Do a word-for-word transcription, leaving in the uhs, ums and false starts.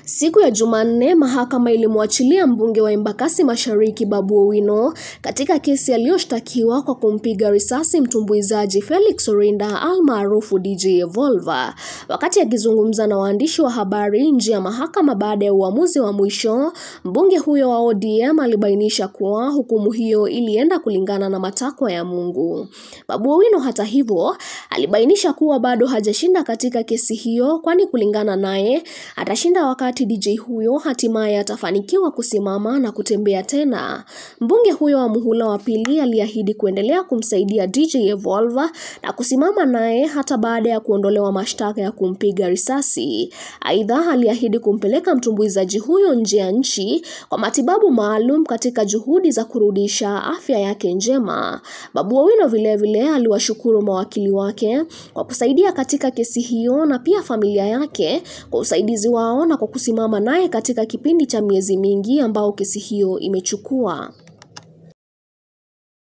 Siku ya Jumanne, mahakama ilimwachilia mbunge wa Embakasi Mashariki Babu Owino katika kesi aliyoshtakiwa kwa kumpiga risasi mtumbuizaji Felix Orinda almaarufu D J Evolver. Wakati akizungumza na waandishi wa habari nje ya mahakama baada ya uamuzi wa mwisho, mbunge huyo wa O D M alibainisha kuwa hukumu hiyo ilienda kulingana na matakwa ya Mungu. Babu Owino hata hivyo alibainisha kuwa bado hajashinda katika kesi hiyo, kwani kulingana naye atashinda wakati D J huyo hatimaye atafanikiwa kusimama na kutembea tena. Mbunge huyo wa muhula wa pili aliahidi kuendelea kumsaidia D J Evolver na kusimama naye hata baada ya kuondolewa mashtaka ya kumpiga risasi. Aidha, aliahidi kumpeleka mtumbuizaji huyo nje ya nchi kwa matibabu maalum katika juhudi za kurudisha afya yake njema. Babu Owino vile vile aliwashukuru mawakili wake kwa kusaidia katika kesi hiyo na pia familia yake kwa usaidizi wao na kwa kusimama naye katika kipindi cha miezi mingi ambao kesi hiyo imechukua.